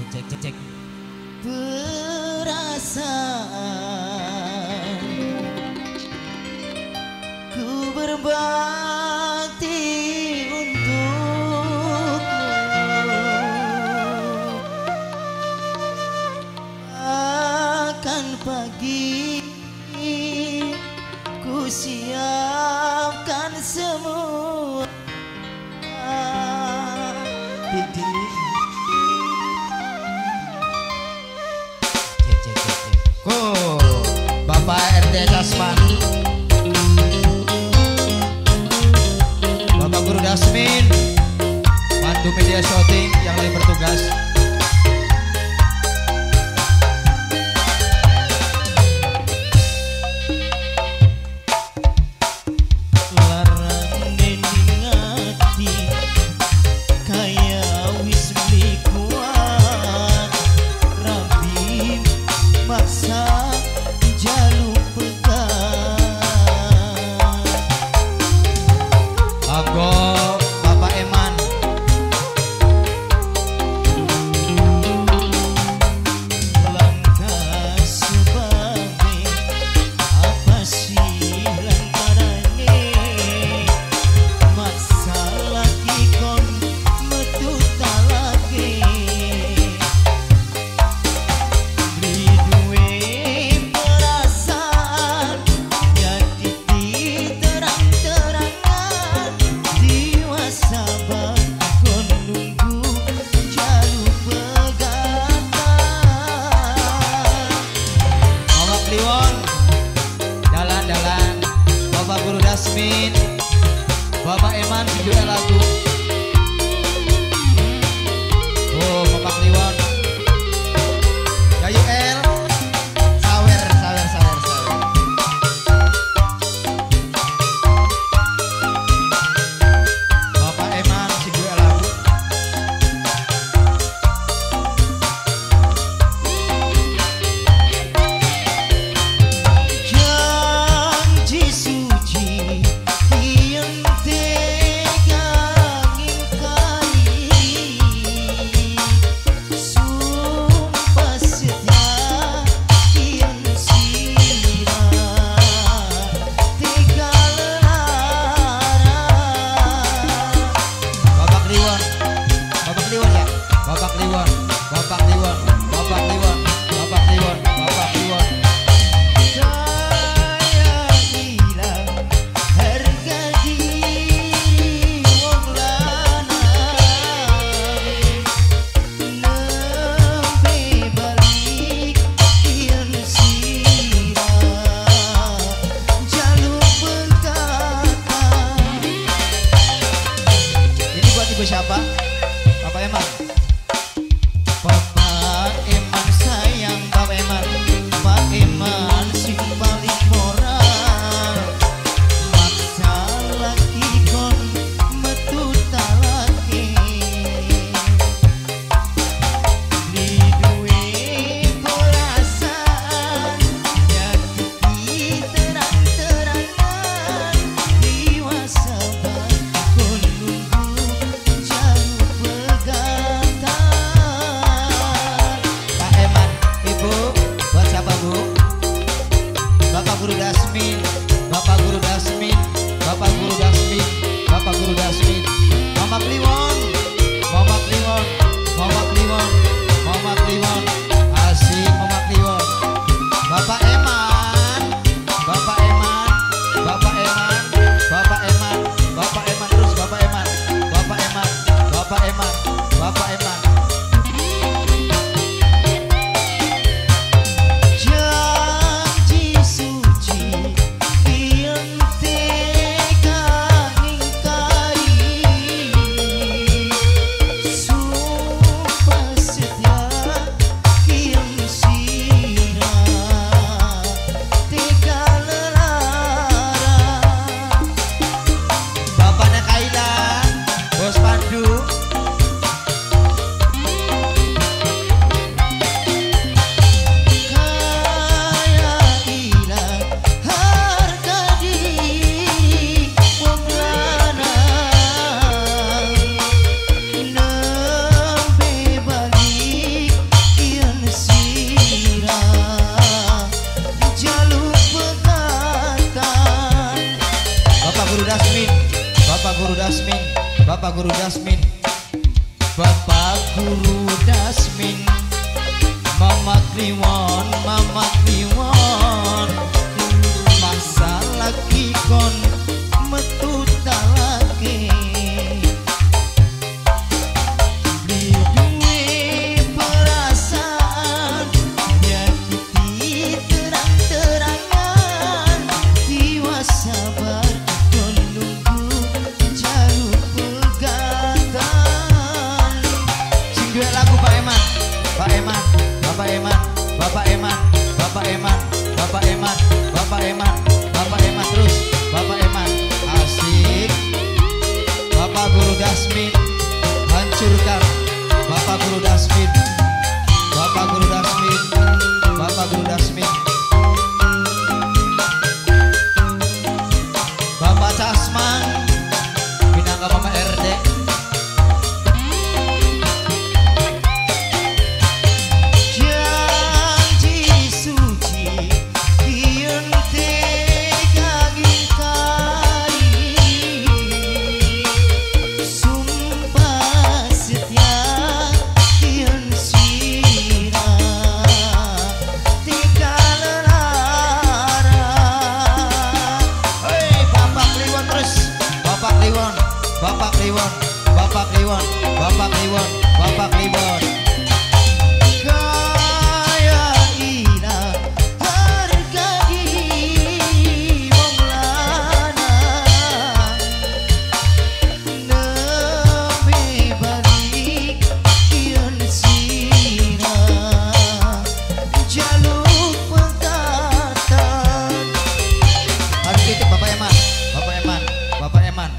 cek cek cek. Perasaan ku berbakti untukmu, akan pagi ku siapkan semua. Didi Bapak RT Dasman, Bapak Guru Dasmin, Pandu Media Shooting yang lagi bertugas. Larang dening ati kaya wis kuat, rabi maksa jaluk pegang. Anggo Bapak Eman, langkah sebagai apa sih lantarane masalah kikon metu talake. Bapak Guru Dasmin, Bapak Eman video lagu. Oh, Bapak Kliwon, Yayu El, sawer. Bapak Eman video lagu. Janji suci yang tegangin kali, sumpah setia yang sirah tega lara. Bapak Kliwon ya, Bapak Kliwon. Saya hilang harga diri wong lanang, nembe balik yen sirah jaluk berkata. Ini buat ibu siapa? Bapak Eman. Bapak Eman sayang, Bapak Eman. Pak Eman sing paling moral, masalah kikon metu talake. Di duwe perasaan nyakiti terang-terangan, liwasa kon nunggu jaluk pegang. Bapak Guru Dasmin, Bapak Guru Dasmin, Bapak Guru Dasmin, Mama Kliwon, Mama Kliwon, masa lagi kon metu talake. Bapak Eman terus, Bapak Eman asik. Bapak Guru Dasmin hancurkan, Bapak Guru Dasmin, Bapak Guru Dasmin, Bapak Guru Dasmin, Bapak Casman, pindah ke Bapak RD. Bapak Kliwon, Bapak Kliwon, Bapak Kliwon, Bapak Kliwon. Kaya ina harga di wong lanang, nembe balik yen sirah jaluk pegatan. Harus gitu Bapak Eman, Bapak Eman, Bapak Eman.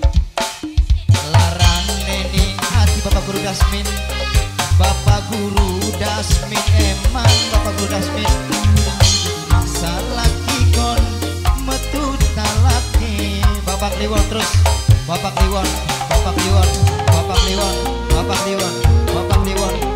Bapak Guru Dasmin, Bapak Guru Dasmin Eman, Bapak Guru Dasmin, masa lagi kon metu talake. Bapak Kliwon terus, Bapak Kliwon, Bapak Kliwon, Bapak Kliwon, Bapak Kliwon, Bapak Kliwon.